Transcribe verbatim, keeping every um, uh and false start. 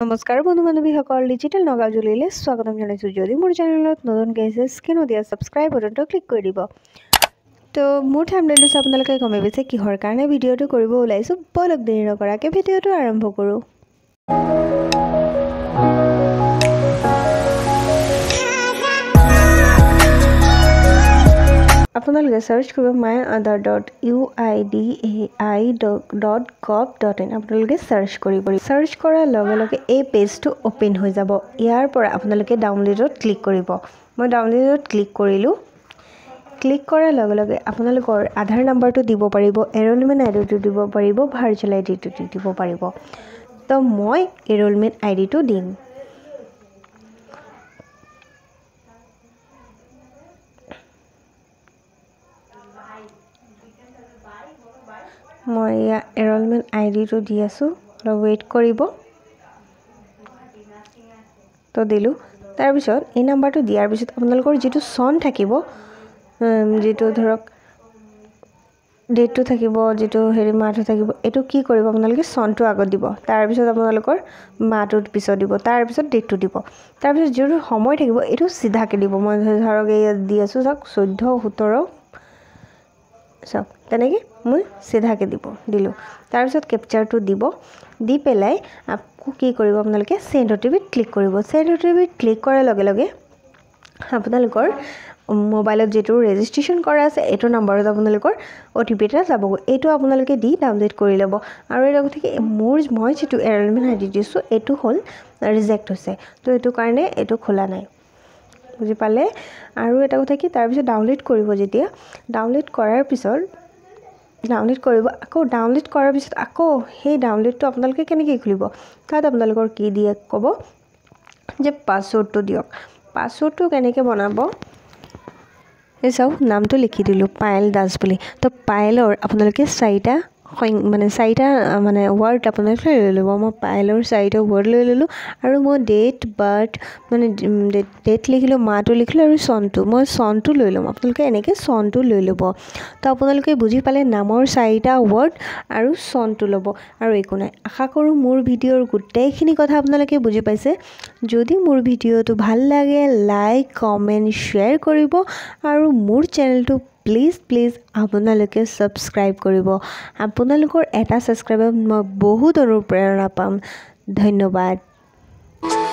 নমস্কাৰ বন্ধু বান্ধৱীসকল, ডিজিটেল নগাজুলিলৈ স্বাগতম জনাইছোঁ। যদি মোৰ চেনেলত নতুন গৈছে স্ক্ৰীনত দিয়া ছাবস্ক্ৰাইব বাটনটো ক্লিক কৰি দিব। তো মোৰ থাম্বনেইলটো চাই আপোনালোকে গমে পাইছে কিহৰ কাৰণে ভিডিঅ'টো কৰিব ওলাইছোঁ। বলক দেৰি নকৰাকৈ ভিডিঅ'টো আৰম্ভ কৰোঁ। আপোনালোকে সাৰ্চ কৰিব my Aadhaar dot U I D A I dot gov dot in. আপোনালোকে সাৰ্চ কৰিব। সাৰ্চ কৰাৰ লগে লগে এই পেজটো অ'পেন হৈ যাব। ইয়াৰ পৰা আপোনালোকে ডাউনলোডত ক্লিক কৰিব। মই ডাউনলোডত ক্লিক কৰিলোঁ। ক্লিক কৰাৰ লগে লগে আপোনালোকৰ আধাৰ নাম্বাৰটো দিব পাৰিব, এনৰলমেণ্ট আই ডিটো দিব পাৰিব, ভাৰ্চুৱেল আই ডিটো দিব পাৰিব। তো মই এনৰলমেণ্ট আই ডিটো দিম। মই ইয়াৰ এনৰলমেণ্ট আই ডিটো দি আছোঁ, অলপ ৱেইট কৰিব। তো দিলোঁ। তাৰপিছত এই নাম্বাৰটো দিয়াৰ পিছত আপোনালোকৰ যিটো চন থাকিব, যিটো ধৰক ডেটটো থাকিব, যিটো হেৰি মাহটো থাকিব, এইটো কি কৰিব আপোনালোকে চনটো আগত দিব। তাৰপিছত আপোনালোকৰ মাহটোত পিছত দিব, তাৰপিছত ডেটটো দিব। তাৰপিছত যিটো সময় থাকিব এইটো চিধাকৈ দিব। মই ধৰক ইয়াত দি আছোঁ চাওক চৈধ্য সোতৰ চাওক তেনেকৈ মই চিধাকৈ দিব দিলোঁ। তাৰপিছত কেপচাৰটো দিব। দি পেলাই আকৌ কি কৰিব আপোনালোকে চেণ্ড অ' টি পিত ক্লিক কৰিব। চেণ্ড অ' টি পিত ক্লিক কৰাৰ লগে লগে আপোনালোকৰ মোবাইলত যিটো ৰেজিষ্ট্ৰেশ্যন কৰা আছে এইটো নাম্বাৰত আপোনালোকৰ অ' টি পি এটা যাবগৈ। এইটো আপোনালোকে দি ডাউনলোড কৰি ল'ব। আৰু এটা কথা কি, মোৰ মই যিটো এনৰলমেণ্ট আই ডি দিছোঁ এইটো হ'ল ৰিজেক্ট হৈছে, তো এইটো কাৰণে এইটো খোলা নাই, বুজি পালে। আৰু এটা কথা কি, তাৰপিছত ডাউনলোড কৰিব। যেতিয়া ডাউনলোড কৰাৰ পিছত ডাউনলোড কৰিব, আকৌ ডাউনলোড কৰাৰ পিছত আকৌ সেই ডাউনলোডটো আপোনালোকে কেনেকৈ খুলিব, তাত আপোনালোকৰ কি দিয়ে ক'ব যে পাছৱৰ্ডটো দিয়ক। পাছৱৰ্ডটো কেনেকৈ বনাব, এই চাওক নামটো লিখি দিলোঁ পায়েল দাস বুলি। তো পায়েলৰ আপোনালোকে চাৰিটা মানে চাৰিটা মানে ৱৰ্ড আপোনালোকে লৈ ল'ব। মই পায়েলৰ চাৰিটা ৱৰ্ড লৈ ল'লোঁ। আৰু মই ডেট বাৰ্থ মানে ডেট লিখিলোঁ, মাহটো লিখিলোঁ আৰু চনটো মই চনটো লৈ ল'ম। আপোনালোকে এনেকৈ চনটো লৈ ল'ব। তো আপোনালোকে বুজি পালে, নামৰ চাৰিটা ৱৰ্ড আৰু চনটো ল'ব, আৰু একো নাই। আশা কৰোঁ মোৰ ভিডিঅ'ৰ গোটেইখিনি কথা আপোনালোকে বুজি পাইছে। যদি মোৰ ভিডিঅ'টো ভাল লাগে লাইক কমেণ্ট শ্বেয়াৰ কৰিব, আৰু মোৰ চেনেলটো প্লিজ প্লিজ আপোনালোকে ছাবস্ক্ৰাইব কৰিব। আপোনালোকৰ এটা ছাবস্ক্ৰাইবত মই বহুত অনুপ্ৰেৰণা পাম। ধন্যবাদ।